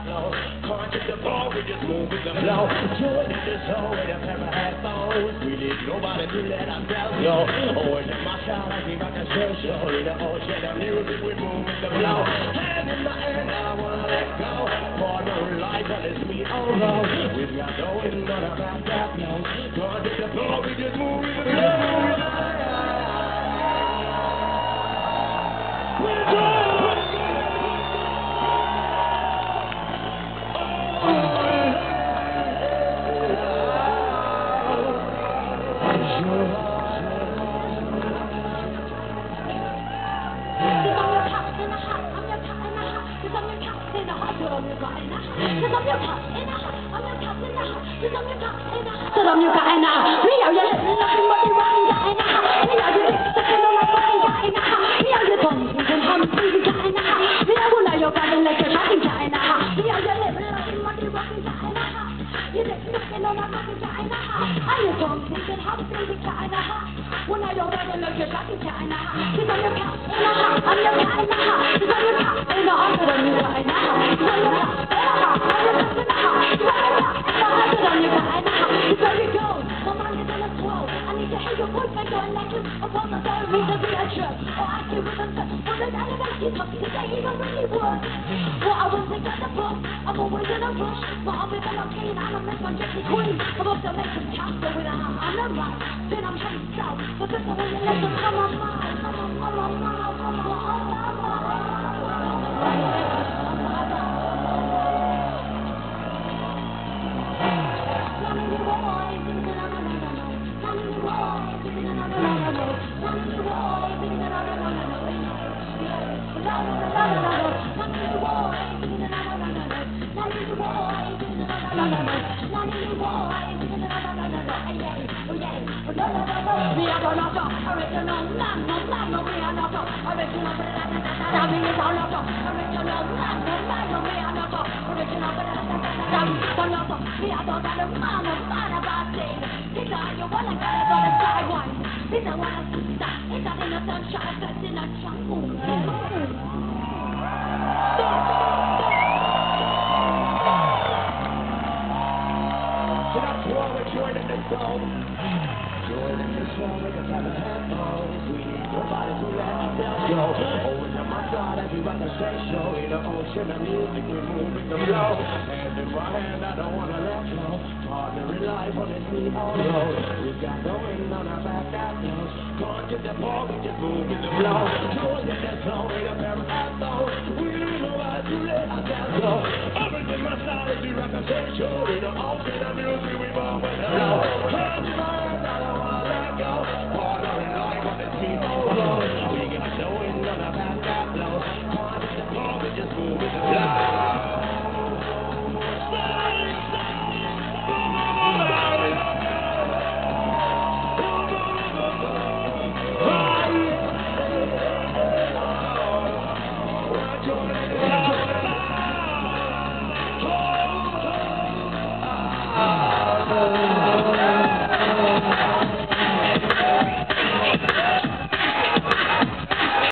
flow. Can't get the ball, we just move with the flow. Join in this hole with a pair of headphones. We need nobody to let ourselves go. Oh, and in my shot, I think I can show you the ocean of music, we move with the flow. Hand in my hand, I wanna let go. Partner in life, but it's me, oh no. We've got going on about that now. Can't get the ball, we just move with the flow. Everything my side is the reputation. In the ocean of music, we move with the flow.